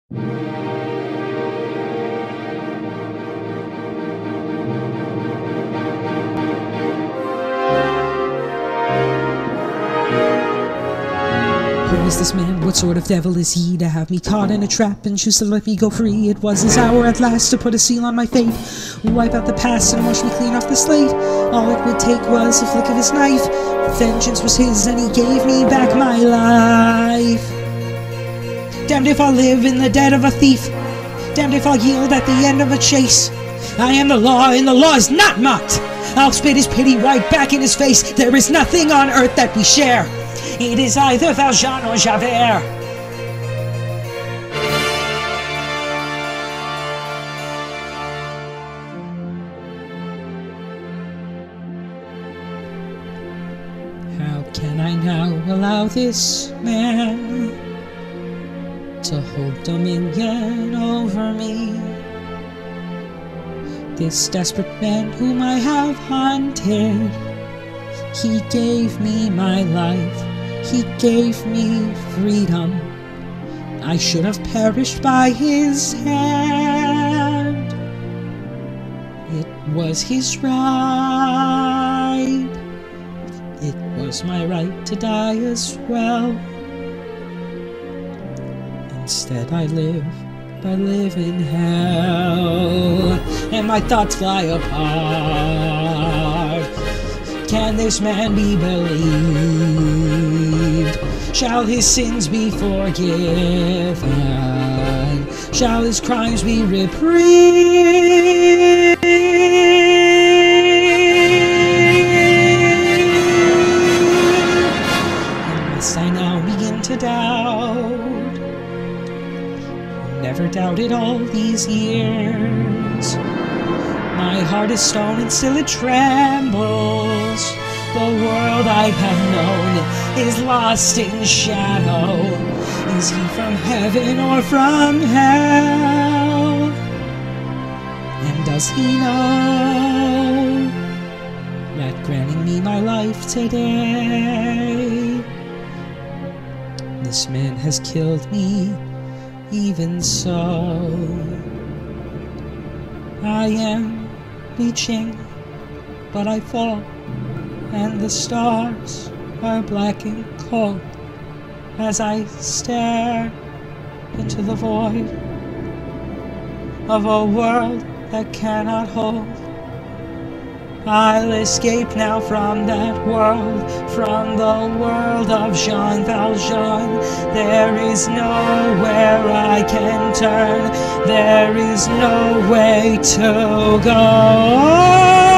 Who is this man? What sort of devil is he to have me caught in a trap and choose to let me go free? It was his hour at last to put a seal on my fate, wipe out the past and wash me clean off the slate. All it would take was a flick of his knife. Vengeance was his and he gave me back my life. Damned if I'll live in the debt of a thief, damned if I'll yield at the end of a chase. I am the law and the law is not mocked. I'll spit his pity right back in his face. There is nothing on earth that we share. It is either Valjean or Javert. How can I now allow this man to hold dominion over me? This desperate man whom I have hunted, he gave me my life. He gave me freedom. I should have perished by his hand. It was his right. It was my right to die as well. Instead I live in hell, and my thoughts fly apart. Can this man be believed? Shall his sins be forgiven? Shall his crimes be reprieved? And must I now begin to doubt? Never doubted all these years. My heart is stone and still it trembles. The world I have known is lost in shadow. Is he from heaven or from hell? And does he know that granting me my life today, this man has killed me even so? I am reaching, but I fall, and the stars are black and cold as I stare into the void of a world that cannot hold. I'll escape now from that world, from the world of Jean Valjean. There is nowhere I can turn, there is no way to go.